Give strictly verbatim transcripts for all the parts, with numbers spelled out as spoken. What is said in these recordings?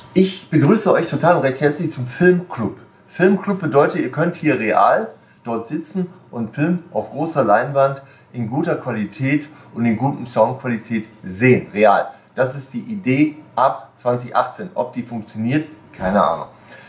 Ich begrüße euch total und recht herzlich zum Filmclub. Filmclub bedeutet, ihr könnt hier real dort sitzen und Film auf großer Leinwand in guter Qualität und in guter Soundqualität sehen. Real. Das ist die Idee ab zwanzig achtzehn. Ob die funktioniert, keine Ahnung.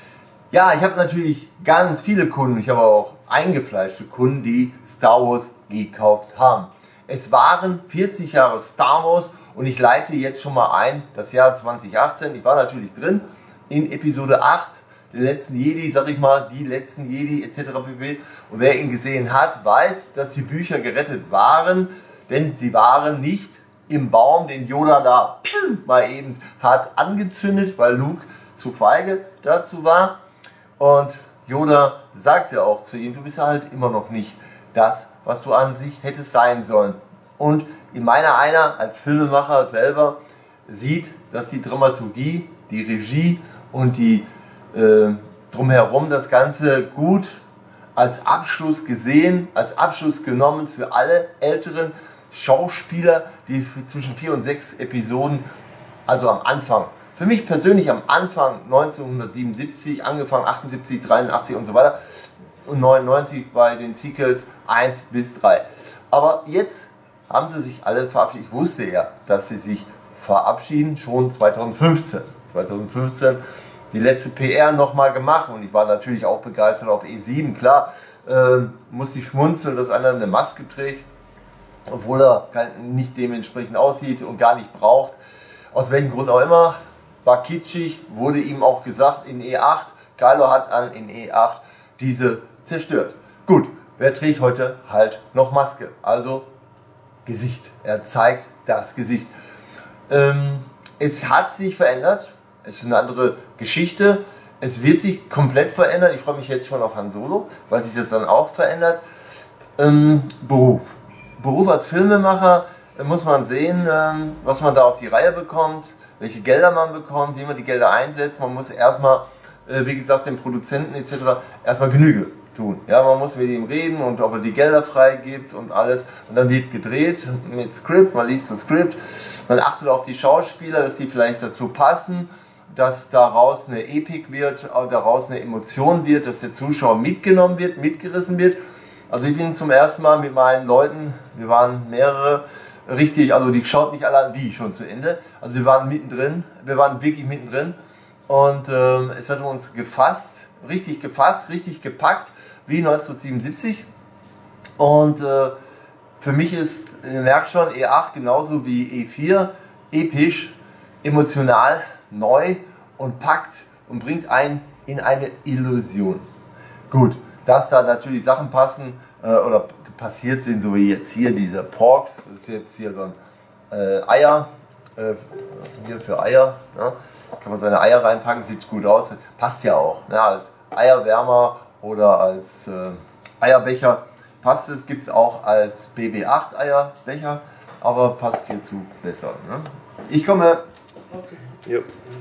Ja, ich habe natürlich ganz viele Kunden, ich habe auch eingefleischte Kunden, die Star Wars gekauft haben. Es waren vierzig Jahre Star Wars und ich leite jetzt schon mal ein, das Jahr zwanzig achtzehn. Ich war natürlich drin in Episode acht, den letzten Jedi, sag ich mal, die letzten Jedi et cetera pp. Und wer ihn gesehen hat, weiß, dass die Bücher gerettet waren, denn sie waren nicht im Baum, den Yoda da mal eben hat angezündet, weil Luke zu feige dazu war. Und Yoda sagte auch zu ihm, du bist halt immer noch nicht das, was du an sich hättest sein sollen. Und in meiner einer als Filmemacher selber sieht, dass die Dramaturgie, die Regie und die äh, drumherum das Ganze gut als Abschluss gesehen, als Abschluss genommen für alle älteren Schauspieler, die zwischen vier und sechs Episoden, also am Anfang, für mich persönlich am Anfang neunzehnhundertsiebenundsiebzig, angefangen achtundsiebzig, dreiundachtzig und so weiter und neunundneunzig bei den Sequels eins bis drei. Aber jetzt haben sie sich alle verabschiedet. Ich wusste ja, dass sie sich verabschieden, schon zweitausendfünfzehn. zweitausendfünfzehn die letzte P R nochmal gemacht und ich war natürlich auch begeistert auf E sieben. Klar, äh, musste ich schmunzeln, dass einer eine Maske trägt, obwohl er nicht dementsprechend aussieht und gar nicht braucht. Aus welchem Grund auch immer, war kitschig, wurde ihm auch gesagt in E acht, Kylo hat an in E acht diese zerstört. Gut, wer trägt heute halt noch Maske? Also Gesicht, er zeigt das Gesicht. Ähm, es hat sich verändert, es ist eine andere Geschichte, es wird sich komplett verändern, ich freue mich jetzt schon auf Han Solo, weil sich das dann auch verändert. Ähm, Beruf. Beruf als Filmemacher, äh, muss man sehen, ähm, was man da auf die Reihe bekommt, welche Gelder man bekommt, wie man die Gelder einsetzt. Man muss erstmal, äh, wie gesagt, den Produzenten et cetera erstmal Genüge tun. Ja, man muss mit ihm reden und ob er die Gelder freigibt und alles. Und dann wird gedreht mit Skript, man liest das Skript, man achtet auf die Schauspieler, dass sie vielleicht dazu passen, dass daraus eine Epik wird, daraus eine Emotion wird, dass der Zuschauer mitgenommen wird, mitgerissen wird. Also ich bin zum ersten Mal mit meinen Leuten, wir waren mehrere, richtig, also die schaut nicht alle an, die schon zu Ende. Also wir waren mittendrin, wir waren wirklich mittendrin und ähm, es hat uns gefasst, richtig gefasst, richtig gepackt, wie neunzehnhundertsiebenundsiebzig. Und äh, für mich ist, ihr merkt schon, E acht genauso wie E vier, episch, emotional, neu und packt und bringt einen in eine Illusion. Gut, dass da natürlich Sachen passen äh, oder passiert sind, so wie jetzt hier diese Porks, das ist jetzt hier so ein äh, Eier, äh, hier für Eier, ne? Kann man seine Eier reinpacken, sieht gut aus, passt ja auch, ne? Als Eierwärmer oder als äh, Eierbecher passt es, gibt es auch als B B acht Eierbecher, aber passt hierzu besser. Ne? Ich komme okay.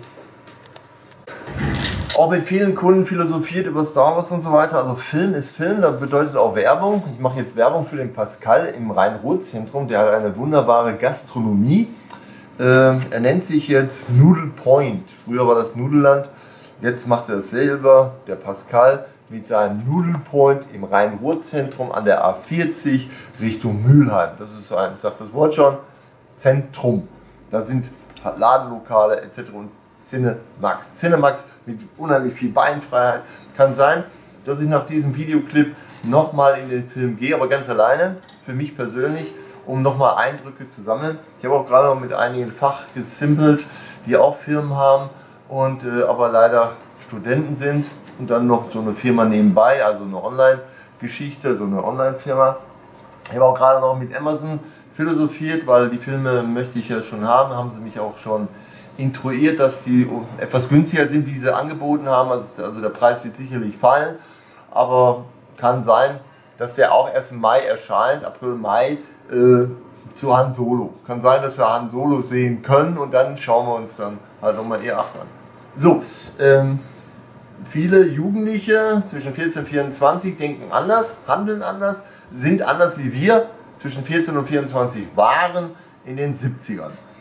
Auch mit vielen Kunden philosophiert über Star Wars und so weiter. Also Film ist Film, das bedeutet auch Werbung. Ich mache jetzt Werbung für den Pascal im Rhein-Ruhr-Zentrum, der hat eine wunderbare Gastronomie. Äh, er nennt sich jetzt Noodle Point. Früher war das Nudelland, jetzt macht er es selber, der Pascal, mit seinem Noodle Point im Rhein-Ruhr-Zentrum an der A vierzig Richtung Mülheim. Das ist ein, sagt das Wort schon, Zentrum. Da sind Ladenlokale et cetera und Cinemax. Cinemax mit unheimlich viel Beinfreiheit. Kann sein, dass ich nach diesem Videoclip nochmal in den Film gehe, aber ganz alleine, für mich persönlich, um nochmal Eindrücke zu sammeln. Ich habe auch gerade noch mit einigen Fach gesimpelt, die auch Firmen haben und äh, aber leider Studenten sind und dann noch so eine Firma nebenbei, also eine Online-Geschichte, so eine Online-Firma. Ich habe auch gerade noch mit Amazon philosophiert, weil die Filme möchte ich ja schon haben, haben sie mich auch schon intruiert, dass die etwas günstiger sind, wie sie angeboten haben. Also, also der Preis wird sicherlich fallen, aber kann sein, dass der auch erst im Mai erscheint, April, Mai, äh, zu Han Solo. Kann sein, dass wir Han Solo sehen können und dann schauen wir uns dann halt nochmal E acht an. So, ähm, viele Jugendliche zwischen vierzehn und vierundzwanzig denken anders, handeln anders, sind anders wie wir zwischen vierzehn und vierundzwanzig waren in den siebzigern.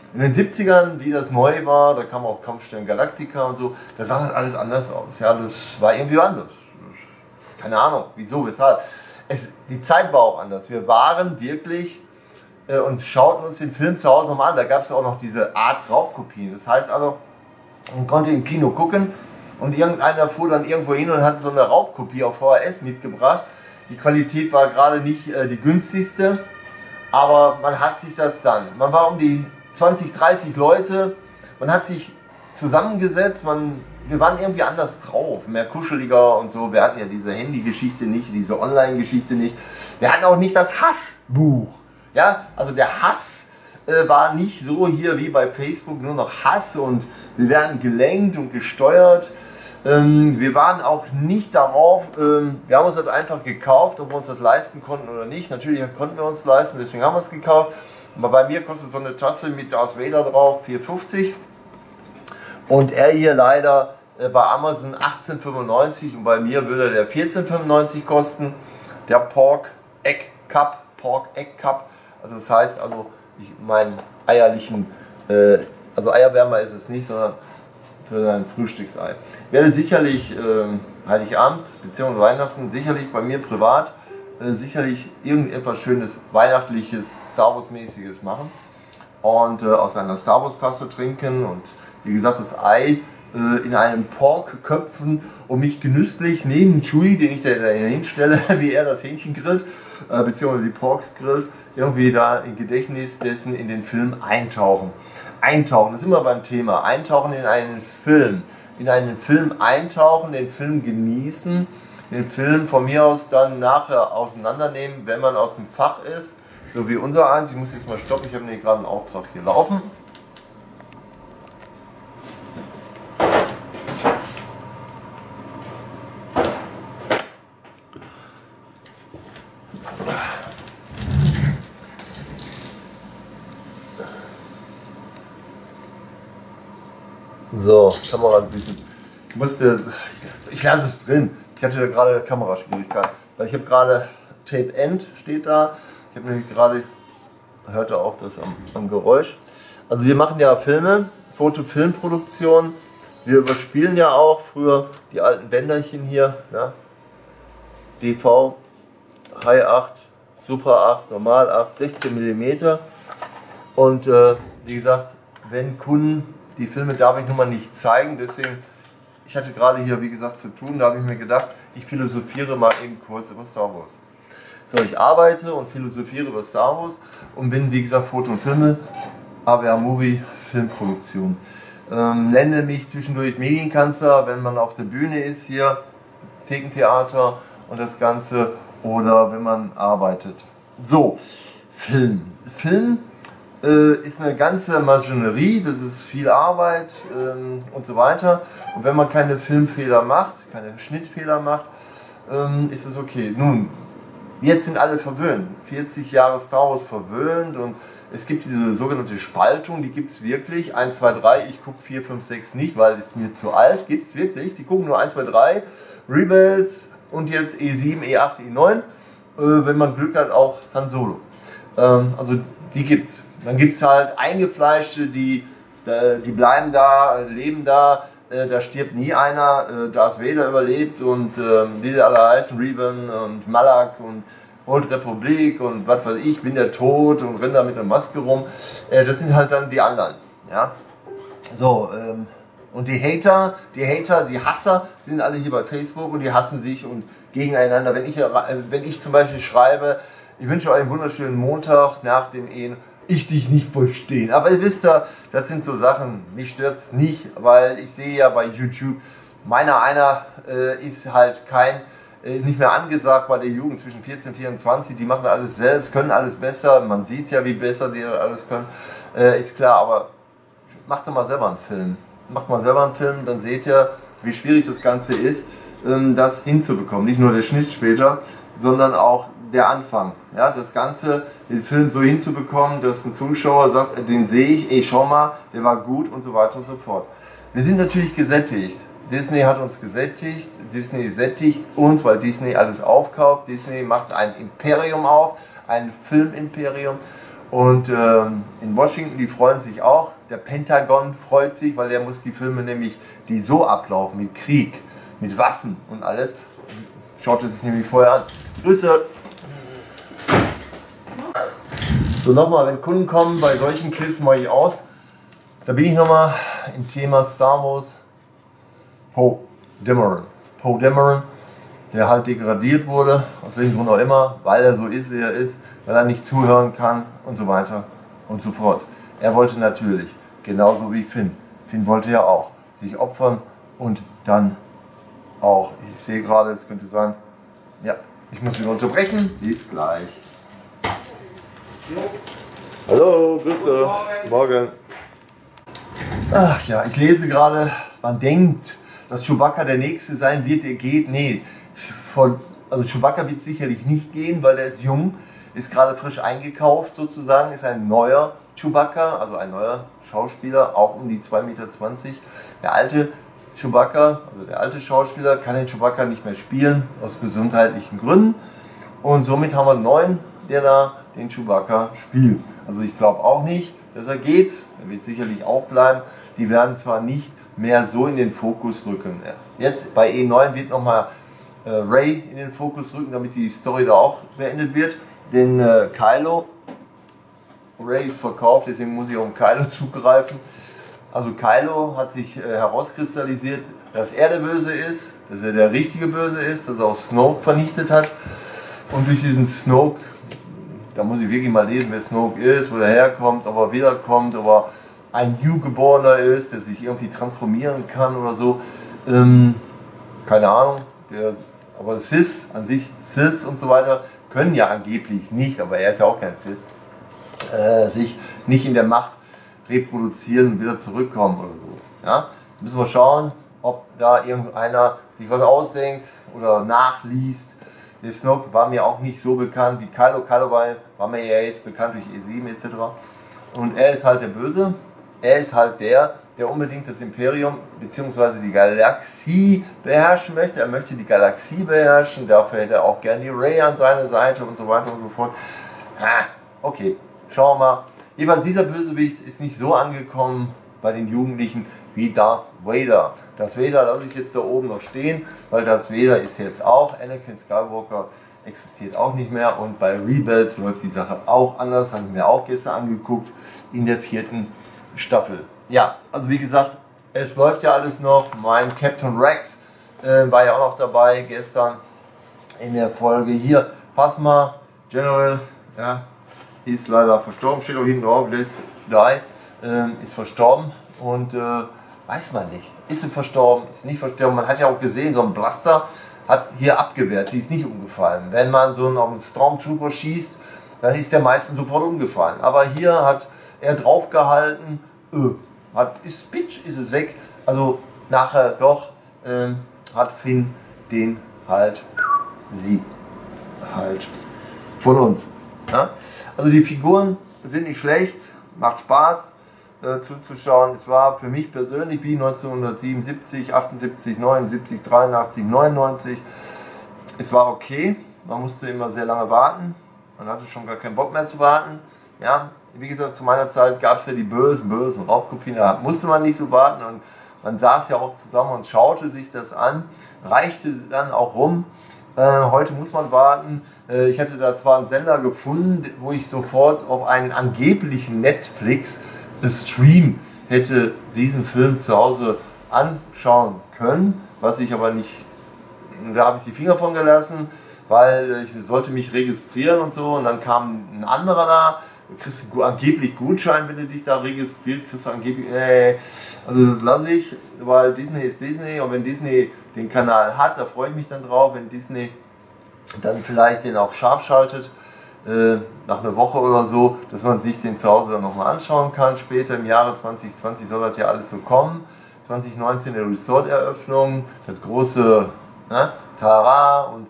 In den siebzigern, wie das neu war, da kam auch Kampfstern Galactica und so, da sah das alles anders aus. Ja, das war irgendwie anders. Keine Ahnung, wieso, weshalb. Es, die Zeit war auch anders. Wir waren wirklich äh, und schauten uns den Film zu Hause nochmal an. Da gab es ja auch noch diese Art Raubkopien. Das heißt also, man konnte im Kino gucken und irgendeiner fuhr dann irgendwo hin und hat so eine Raubkopie auf V H S mitgebracht. Die Qualität war gerade nicht äh, die günstigste, aber man hat sich das dann, man war um die zwanzig, dreißig Leute, man hat sich zusammengesetzt, man, wir waren irgendwie anders drauf, mehr kuscheliger und so. Wir hatten ja diese Handy-Geschichte nicht, diese Online-Geschichte nicht. Wir hatten auch nicht das Hassbuch. Ja, also der Hass äh, war nicht so hier wie bei Facebook, nur noch Hass und wir werden gelenkt und gesteuert. Ähm, wir waren auch nicht darauf, ähm, wir haben uns das einfach gekauft, ob wir uns das leisten konnten oder nicht. Natürlich konnten wir uns leisten, deswegen haben wir es gekauft. Aber bei mir kostet so eine Tasse mit Darth Vader drauf vier fünfzig und er hier leider äh, bei Amazon achtzehn fünfundneunzig und bei mir würde der vierzehn fünfundneunzig kosten. Der Pork Egg Cup, Pork Egg Cup, also das heißt also ich meinen eierlichen, äh, also Eierwärmer ist es nicht, sondern für ein Frühstücksei. Ich werde sicherlich äh, Heiligabend bzw. Weihnachten sicherlich bei mir privat äh, sicherlich irgendetwas schönes weihnachtliches Star Wars mäßiges machen und äh, aus einer Star Wars Tasse trinken und wie gesagt das Ei äh, in einem Pork köpfen und mich genüsslich neben Chewie, den ich da hinstelle, wie er das Hähnchen grillt äh, bzw. die Porks grillt, irgendwie da im Gedächtnis dessen in den Film eintauchen. Eintauchen, das ist immer beim Thema. Eintauchen in einen Film. In einen Film eintauchen, den Film genießen, den Film von mir aus dann nachher auseinandernehmen, wenn man aus dem Fach ist. So wie unser eins. Ich muss jetzt mal stoppen, ich habe nämlich gerade einen Auftrag hier laufen. So, Kamera ein bisschen. Ich musste, ich lasse es drin. Ich hatte da gerade Kameraschwierigkeiten, weil ich habe gerade Tape End steht da. Ich habe nämlich gerade, hört ihr auch das am, am Geräusch. Also wir machen ja Filme, Foto-Filmproduktion. Wir überspielen ja auch früher die alten Bänderchen hier, ja. D V, High acht, Super acht, Normal acht, sechzehn Millimeter. Und äh, wie gesagt, wenn Kunden die Filme darf ich nun mal nicht zeigen, deswegen, ich hatte gerade hier, wie gesagt, zu tun, da habe ich mir gedacht, ich philosophiere mal eben kurz über Star Wars. So, ich arbeite und philosophiere über Star Wars und bin, wie gesagt, Foto und Filme, A W R Movie, Filmproduktion. Ähm, nenne mich zwischendurch Medienkanzler, wenn man auf der Bühne ist hier, Thekentheater und das Ganze, oder wenn man arbeitet. So, Film. Film ist eine ganze Maschinerie, das ist viel Arbeit ähm, und so weiter. Und wenn man keine Filmfehler macht, keine Schnittfehler macht, ähm, ist es okay. Nun, jetzt sind alle verwöhnt. vierzig Jahre Star Wars verwöhnt und es gibt diese sogenannte Spaltung, die gibt es wirklich. eins, zwei, drei, ich gucke vier, fünf, sechs nicht, weil es mir zu alt, gibt es wirklich. Die gucken nur eins, zwei, drei, Rebels und jetzt E sieben, E acht, E neun. Äh, wenn man Glück hat, auch Han Solo. Ähm, also die gibt's. Dann gibt es halt Eingefleischte, die, die bleiben da, leben da, da stirbt nie einer. Darth Vader überlebt und wie sie alle heißen, Revan und Malak und Old Republic und was weiß ich, bin der Tod und renn da mit einer Maske rum. Das sind halt dann die anderen. Ja? So, und die Hater, die Hater, die Hasser sind alle hier bei Facebook und die hassen sich und gegeneinander. Wenn ich, wenn ich zum Beispiel schreibe, ich wünsche euch einen wunderschönen Montag nach dem Ehen, ich dich nicht verstehen. Aber ihr wisst ja, das sind so Sachen, mich stört es nicht, weil ich sehe ja bei YouTube, meiner einer äh, ist halt kein, äh, nicht mehr angesagt bei der Jugend zwischen vierzehn und vierundzwanzig, die machen alles selbst, können alles besser, man sieht ja, wie besser die alles können, äh, ist klar, aber macht doch mal selber einen Film. Macht mal selber einen Film, dann seht ihr, wie schwierig das Ganze ist, ähm, das hinzubekommen. Nicht nur der Schnitt später, sondern auch der Anfang, ja, das Ganze, den Film so hinzubekommen, dass ein Zuschauer sagt, den sehe ich, ey, schau mal, der war gut und so weiter und so fort. Wir sind natürlich gesättigt. Disney hat uns gesättigt, Disney sättigt uns, weil Disney alles aufkauft. Disney macht ein Imperium auf, ein Filmimperium Und ähm, in Washington, die freuen sich auch. Der Pentagon freut sich, weil er muss die Filme nämlich, die so ablaufen, mit Krieg, mit Waffen und alles, schaut er sich nämlich vorher an. Grüße! So, nochmal, wenn Kunden kommen, bei solchen Clips mache ich aus. Da bin ich nochmal im Thema Star Wars. Poe Dameron. Poe Dameron, der halt degradiert wurde, aus welchem Grund auch immer, weil er so ist, wie er ist, weil er nicht zuhören kann und so weiter und so fort. Er wollte natürlich, genauso wie Finn, Finn wollte ja auch, sich opfern und dann auch, ich sehe gerade, es könnte sein, ja, ich muss wieder unterbrechen, bis gleich. Hallo, Grüße, morgen. morgen. Ach ja, ich lese gerade, man denkt, dass Chewbacca der Nächste sein wird, der geht, nee, von, also Chewbacca wird sicherlich nicht gehen, weil der ist jung, ist gerade frisch eingekauft sozusagen, ist ein neuer Chewbacca, also ein neuer Schauspieler, auch um die zwei Meter zwanzig. Der alte Chewbacca, also der alte Schauspieler, kann den Chewbacca nicht mehr spielen, aus gesundheitlichen Gründen. Und somit haben wir einen neuen, der da den Chewbacca spielt. Also ich glaube auch nicht, dass er geht, er wird sicherlich auch bleiben. Die werden zwar nicht mehr so in den Fokus rücken. Jetzt bei E neun wird nochmal äh, Rey in den Fokus rücken, damit die Story da auch beendet wird. Denn äh, Kylo, Rey ist verkauft, deswegen muss ich auf Kylo zugreifen. Also Kylo hat sich äh, herauskristallisiert, dass er der Böse ist, dass er der richtige Böse ist, dass er auch Snoke vernichtet hat. Und durch diesen Snoke, da muss ich wirklich mal lesen, wer Snoke ist, wo er herkommt, ob er wiederkommt, ob er ein New-Geborener ist, der sich irgendwie transformieren kann oder so. Ähm, keine Ahnung. Der, aber Sith an sich, Sith und so weiter, können ja angeblich nicht, aber er ist ja auch kein Sith, äh, sich nicht in der Macht reproduzieren und wieder zurückkommen oder so. Ja? Müssen wir schauen, ob da irgendeiner sich was ausdenkt oder nachliest. Der Snoke war mir auch nicht so bekannt wie Kylo. Kylo war, war mir ja jetzt bekannt durch E sieben et cetera. Und er ist halt der Böse. Er ist halt der, der unbedingt das Imperium bzw. die Galaxie beherrschen möchte. Er möchte die Galaxie beherrschen. Dafür hätte er auch gerne die Rey an seiner Seite und so weiter und so fort. Ah, okay, schauen wir mal. Jedenfalls dieser Bösewicht ist nicht so angekommen bei den Jugendlichen wie Darth Vader. Darth Vader lasse ich jetzt da oben noch stehen, weil Darth Vader ist jetzt auch, Anakin Skywalker existiert auch nicht mehr und bei Rebels läuft die Sache auch anders, haben wir mir auch gestern angeguckt, in der vierten Staffel. Ja, also wie gesagt, es läuft ja alles noch, mein Captain Rex äh, war ja auch noch dabei gestern in der Folge hier, Phasma General, ja, ist leider verstorben, steht auch hinten drauf, let's die, äh, ist verstorben und äh, weiß man nicht, ist sie verstorben, ist nicht verstorben, man hat ja auch gesehen, so ein Blaster hat hier abgewehrt, sie ist nicht umgefallen. Wenn man so auf einen Stormtrooper schießt, dann ist der meistens sofort umgefallen, aber hier hat er draufgehalten, äh, hat, ist Pitch, ist es weg, also nachher doch äh, hat Finn den halt, sie halt von uns. Ja? Also die Figuren sind nicht schlecht, macht Spaß äh, zuzuschauen. Es war für mich persönlich wie neunzehnhundertsiebenundsiebzig, achtundsiebzig, neunundsiebzig, dreiundachtzig, neunundneunzig. Es war okay, man musste immer sehr lange warten, man hatte schon gar keinen Bock mehr zu warten. Ja? Wie gesagt, zu meiner Zeit gab es ja die bösen, bösen Raubkopien, da musste man nicht so warten und man saß ja auch zusammen und schaute sich das an, reichte dann auch rum. Äh, heute muss man warten. Äh, ich hatte da zwar einen Sender gefunden, wo ich sofort auf einen angeblichen Netflix-Stream hätte diesen Film zu Hause anschauen können, was ich aber nicht, da habe ich die Finger von gelassen, weil ich sollte mich registrieren und so und dann kam ein anderer da. Du kriegst angeblich Gutschein, wenn du dich da registrierst, kriegst du angeblich, äh, also lasse ich, weil Disney ist Disney und wenn Disney den Kanal hat, da freue ich mich dann drauf, wenn Disney dann vielleicht den auch scharf schaltet, äh, nach einer Woche oder so, dass man sich den zu Hause dann nochmal anschauen kann. Später im Jahre zwanzig zwanzig soll das ja alles so kommen. zwanzig neunzehn der Resort-Eröffnung, das große ne, Tara und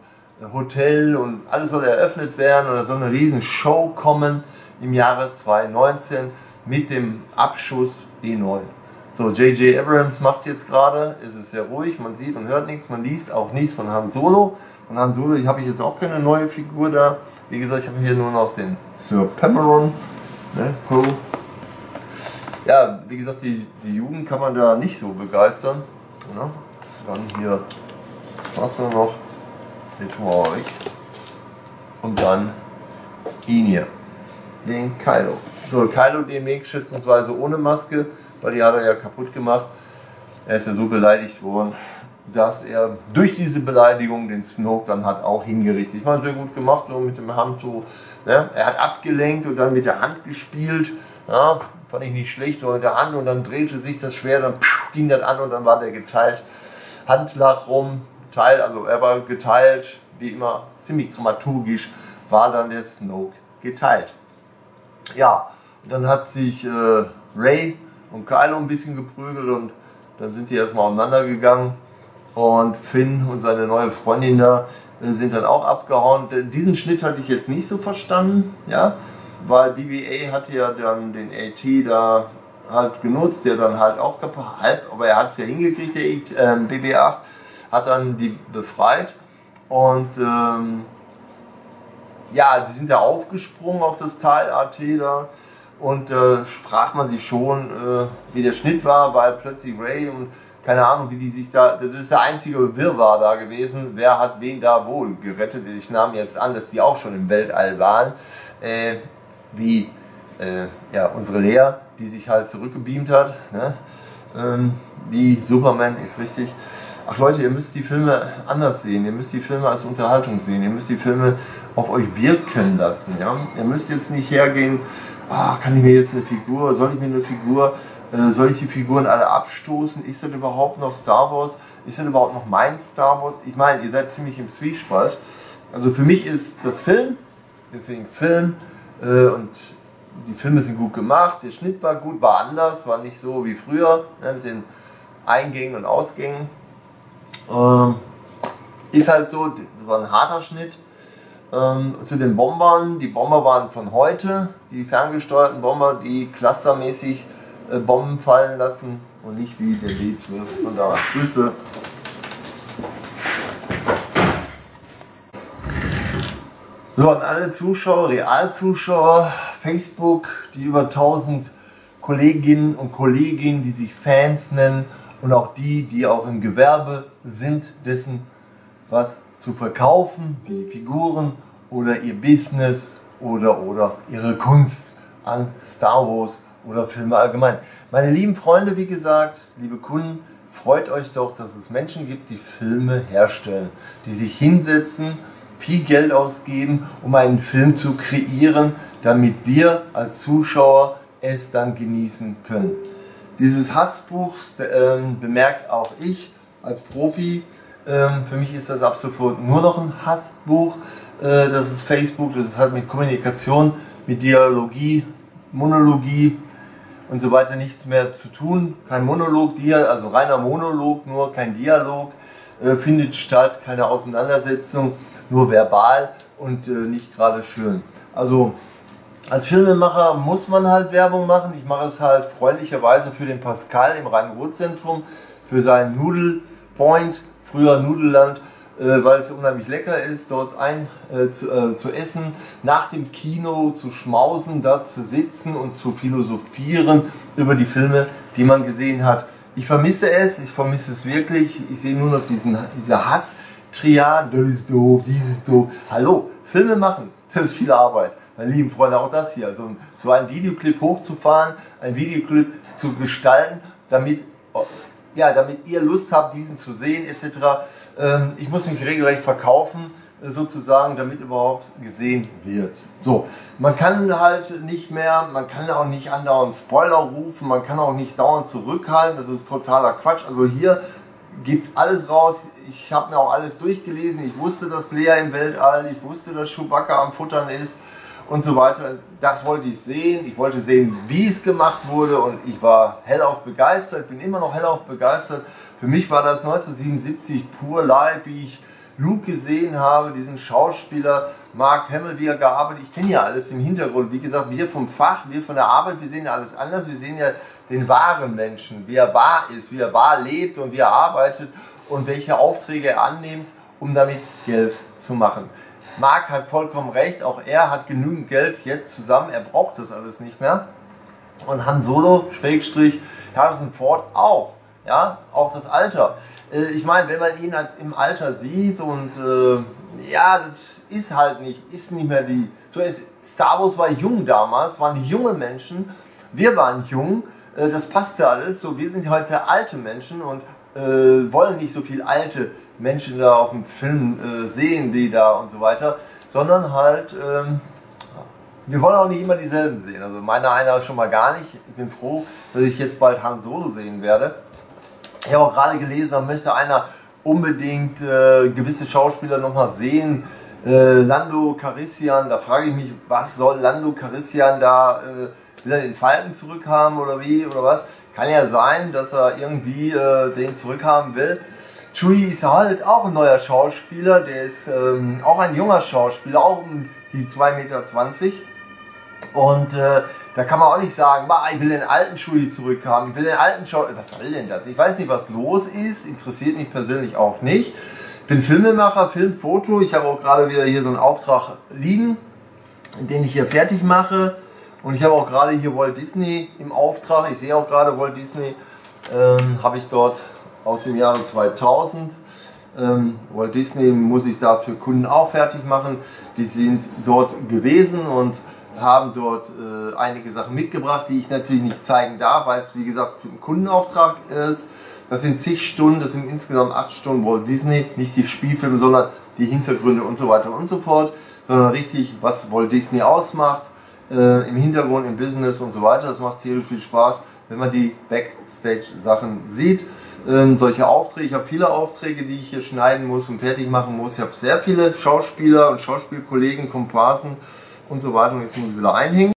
Hotel und alles soll eröffnet werden und da soll eine riesen Show kommen im Jahre zwanzig neunzehn mit dem Abschuss E neun. So, J J Abrams macht jetzt gerade, es ist sehr ruhig, man sieht und hört nichts, man liest auch nichts von Han Solo. Von Han Solo habe ich jetzt auch keine neue Figur da. Wie gesagt, ich habe hier nur noch den Sir Dameron Ne? Poe. Ja, wie gesagt, die, die Jugend kann man da nicht so begeistern. Ne? Dann hier, was wir noch? Den tun wir auch weg. Und dann ihn hier, den Kylo. So, Kylo den Weg schätzungsweise ohne Maske, weil die hat er ja kaputt gemacht. Er ist ja so beleidigt worden, dass er durch diese Beleidigung den Snoke dann hat auch hingerichtet. Ich meine, sehr gut gemacht, so mit dem Hand so. Ne? Er hat abgelenkt und dann mit der Hand gespielt. Ja, fand ich nicht schlecht, so mit der Hand, und dann drehte sich das Schwert, dann pfiuh, ging das an und dann war der geteilt. Hand lag rum, Teil, also er war geteilt, wie immer, ziemlich dramaturgisch war dann der Snoke geteilt. Ja, und dann hat sich äh, Rey und Kylo ein bisschen geprügelt und dann sind sie erstmal auseinandergegangen und Finn und seine neue Freundin da äh, sind dann auch abgehauen. Diesen Schnitt hatte ich jetzt nicht so verstanden, ja, weil B B A hatte ja dann den A T da halt genutzt, der dann halt auch kaputt, halb, aber er hat es ja hingekriegt, der äh, B B acht hat dann die befreit und ähm, ja, sie sind da aufgesprungen auf das Teil A T da und äh, fragt man sich schon, äh, wie der Schnitt war, weil plötzlich Rey und keine Ahnung, wie die sich da, das ist der einzige Wirrwarr da gewesen, wer hat wen da wohl gerettet. Ich nahm jetzt an, dass die auch schon im Weltall waren, äh, wie äh, ja, unsere Lea, die sich halt zurückgebeamt hat, ne? ähm, wie Superman, ist richtig. Ach Leute, ihr müsst die Filme anders sehen, ihr müsst die Filme als Unterhaltung sehen, ihr müsst die Filme auf euch wirken lassen. Ja? Ihr müsst jetzt nicht hergehen, ah, kann ich mir jetzt eine Figur, soll ich mir eine Figur, äh, soll ich die Figuren alle abstoßen, ist das überhaupt noch Star Wars, ist das überhaupt noch mein Star Wars? Ich meine, ihr seid ziemlich im Zwiespalt. Also für mich ist das Film, deswegen Film, äh, und die Filme sind gut gemacht, der Schnitt war gut, war anders, war nicht so wie früher, ne, mit den Eingängen und Ausgängen. Ähm, ist halt so, das war ein harter Schnitt. Ähm, zu den Bombern, die Bomber waren von heute, die ferngesteuerten Bomber, die clustermäßig äh, Bomben fallen lassen und nicht wie der B zwölf. Von da Grüße. So, an alle Zuschauer, Realzuschauer, Facebook, die über tausend Kolleginnen und Kollegen, die sich Fans nennen, und auch die, die auch im Gewerbe sind, dessen was zu verkaufen, wie Figuren oder ihr Business oder, oder ihre Kunst an Star Wars oder Filme allgemein. Meine lieben Freunde, wie gesagt, liebe Kunden, freut euch doch, dass es Menschen gibt, die Filme herstellen, die sich hinsetzen, viel Geld ausgeben, um einen Film zu kreieren, damit wir als Zuschauer es dann genießen können. Dieses Hassbuch ähm, bemerkt auch ich als Profi. Ähm, für mich ist das ab sofort nur noch ein Hassbuch. Äh, das ist Facebook, das hat mit Kommunikation, mit Dialogie, Monologie und so weiter nichts mehr zu tun. Kein Monolog, also reiner Monolog, nur kein Dialog äh, findet statt, keine Auseinandersetzung, nur verbal und äh, nicht gerade schön. Also als Filmemacher muss man halt Werbung machen. Ich mache es halt freundlicherweise für den Pascal im Rhein-Ruhr-Zentrum, für seinen Nudelpoint, früher Nudelland, äh, weil es unheimlich lecker ist, dort ein äh, zu, äh, zu essen, nach dem Kino zu schmausen, da zu sitzen und zu philosophieren über die Filme, die man gesehen hat. Ich vermisse es, ich vermisse es wirklich. Ich sehe nur noch diesen, diese Hass-Triad, das ist doof, dieses ist doof. Hallo, Filme machen, das ist viel Arbeit. Meine lieben Freunde, auch das hier, also so einen Videoclip hochzufahren, einen Videoclip zu gestalten, damit, ja, damit ihr Lust habt, diesen zu sehen, et cetera. Ähm, ich muss mich regelrecht verkaufen, sozusagen, damit überhaupt gesehen wird. So, man kann halt nicht mehr, man kann auch nicht andauernd Spoiler rufen, man kann auch nicht dauernd zurückhalten, das ist totaler Quatsch. Also hier gibt alles raus. Ich habe mir auch alles durchgelesen, ich wusste, dass Lea im Weltall, ich wusste, dass Chewbacca am Futtern ist und so weiter. Das wollte ich sehen. Ich wollte sehen, wie es gemacht wurde, und ich war hellauf begeistert, bin immer noch hellauf begeistert. Für mich war das neunzehnhundertsiebenundsiebzig pur live, wie ich Luke gesehen habe, diesen Schauspieler Mark Hamill, wie er gearbeitet. Ich kenne ja alles im Hintergrund. Wie gesagt, wir vom Fach, wir von der Arbeit, wir sehen ja alles anders. Wir sehen ja den wahren Menschen, wie er wahr ist, wie er wahr lebt und wie er arbeitet und welche Aufträge er annimmt, um damit Geld zu machen. Marc hat vollkommen recht, auch er hat genügend Geld jetzt zusammen, er braucht das alles nicht mehr. Und Han Solo, Schrägstrich, Harrison Ford auch, ja, auch das Alter. Äh, ich meine, wenn man ihn als im Alter sieht und äh, ja, das ist halt nicht, ist nicht mehr die, so ist, Star Wars war jung damals, waren junge Menschen, wir waren jung, äh, das passte alles, so wir sind heute alte Menschen und äh, wollen nicht so viel alte Menschen da auf dem Film äh, sehen, die da und so weiter, sondern halt, ähm, wir wollen auch nicht immer dieselben sehen. Also meiner einer schon mal gar nicht. Ich bin froh, dass ich jetzt bald Han Solo sehen werde. Ich habe auch gerade gelesen, da möchte einer unbedingt äh, gewisse Schauspieler nochmal sehen. Äh, Lando Calrissian, da frage ich mich, was soll Lando Calrissian da, äh, will er den Falken zurückhaben oder wie oder was? Kann ja sein, dass er irgendwie äh, den zurückhaben will. Chewie ist halt auch ein neuer Schauspieler, der ist ähm, auch ein junger Schauspieler, auch um die zwei Meter zwanzig. Und äh, da kann man auch nicht sagen, ich will den alten Chewie zurückhaben, ich will den alten Schauspieler, was soll denn das? Ich weiß nicht, was los ist, interessiert mich persönlich auch nicht. Ich bin Filmemacher, Filmfoto, ich habe auch gerade wieder hier so einen Auftrag liegen, den ich hier fertig mache. Und ich habe auch gerade hier Walt Disney im Auftrag, ich sehe auch gerade Walt Disney, ähm, habe ich dort aus dem Jahre zweitausend. Ähm, Walt Disney muss ich da für Kunden auch fertig machen. Die sind dort gewesen und haben dort äh, einige Sachen mitgebracht, die ich natürlich nicht zeigen darf, weil es wie gesagt für einen Kundenauftrag ist. Das sind zig Stunden, das sind insgesamt acht Stunden Walt Disney, nicht die Spielfilme, sondern die Hintergründe und so weiter und so fort, sondern richtig, was Walt Disney ausmacht, äh, im Hintergrund, im Business und so weiter. Das macht tierisch viel Spaß, wenn man die Backstage-Sachen sieht. Ähm, solche Aufträge, ich habe viele Aufträge, die ich hier schneiden muss und fertig machen muss. Ich habe sehr viele Schauspieler und Schauspielkollegen, Komparsen und so weiter. Und jetzt muss ich wieder einhängen.